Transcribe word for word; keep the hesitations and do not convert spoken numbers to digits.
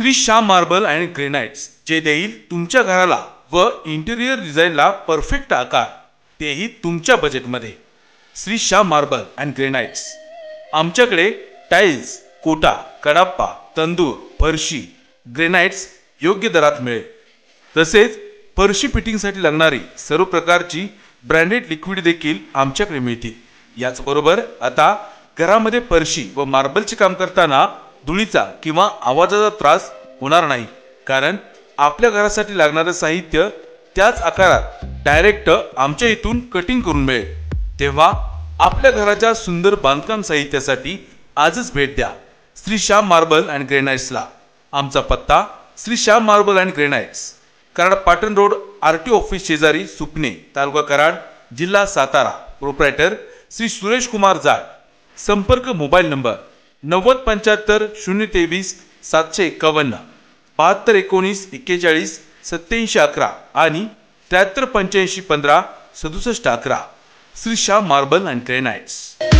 Shri Shyam marble and granites, जे देईल तुमच्या घराला व इंटिरियर डिझाईनला परफेक्ट आकार, तेही तुमच्या बजेटमध्ये। Shri Shyam marble and granites. आमच्याकडे टाइल्स, कोटा, कडाप्पा, तंदूर, फरशी, ग्रेनाइट्स योग्य दरात मिळेल। तसेच फरशी फिटिंगसाठी लागणारी सर्व प्रकारची ब्रँडेड लिक्विड देखील आमच्याकडे मिळतील। याचबरोबर आता घरामध्ये फरशी व मार्बलचे काम करताना धुळीचा किंवा आवाजाचा त्रास होणार नाही, कारण आपल्या घरासाठी लागणारे साहित्य त्याच आकारात डायरेक्ट आमच्या इथून कटिंग करून मिळेल। तेव्हा आपल्या घराच्या सुंदर बांधकाम साहित्यासाठी आजच भेट द्या श्री श्याम मार्बल अँड ग्रेनाइट्सला। आमचा पत्ता Shri Shyam marble and granites, Karad Patan road, RTO office शेजारी, सुपणे, तालुका कराड, जिल्हा सातारा। प्रोप्रायटर श्री सुरेश कुमार जाट। संपर्क मोबाईल नंबर नव्वद पंच्याहत्तर शून्य तेवीस सातशे एकावन्न, बहात्तर एकोणीस एक्केचाळीस सत्याऐंशी अकरा आणि त्र्याहत्तर पंच्याऐंशी पंधरा सदुसष्ट अकरा। Shri Shyam marble and granites.